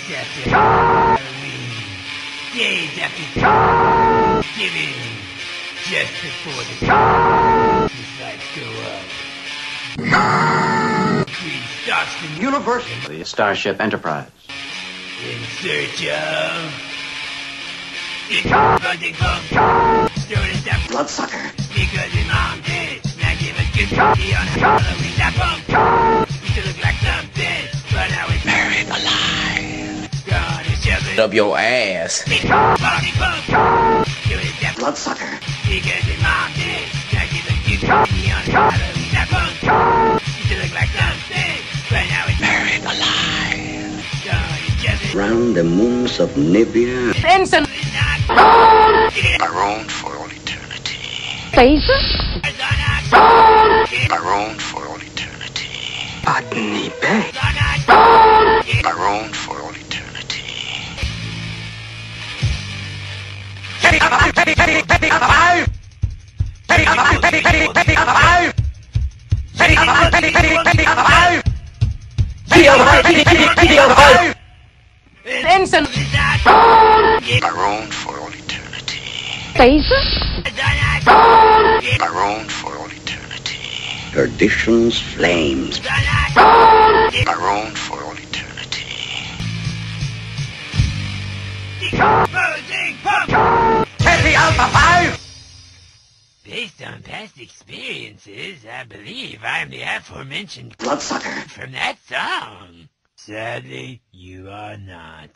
after Halloween, days after Thanksgiving, just before the lights go up. Creed starts the universe. The Starship Enterprise. In search of DeKHAmposing pump. Stories that Bloodsucker. Because his mom did. Now give a good party on Halloween. That pump used to look like something, but now it's buried alive. Gone and shoving Up your ass. DeKHAmposing pump. Stories that Bloodsucker. because his mom did. Now give a good party on Halloween. That pump used to look like something, but now it's buried alive. Gone and shoving Round the moons of Nibia. Benson. Marooned for all eternity. Marooned for all eternity. Botany Bay. Marooned for all eternity. Benson. Marooned for all eternity. Marooned for all eternity. Perdition's flames. Marooned for all eternity. DeKHAmposing pump. Based on past experiences, I believe I'm the aforementioned Bloodsucker. from that song. Sadly, you are not.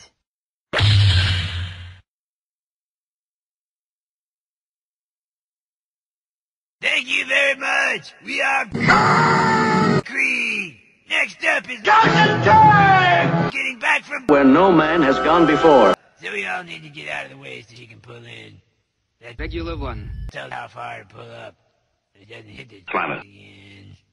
Thank you very much. We are KHANkrieg. Next up is getting back from Where no man has gone before. so we all need to get out of the way so he can pull in. That Regular one. tells how far to pull up. It doesn't hit the Planet. again.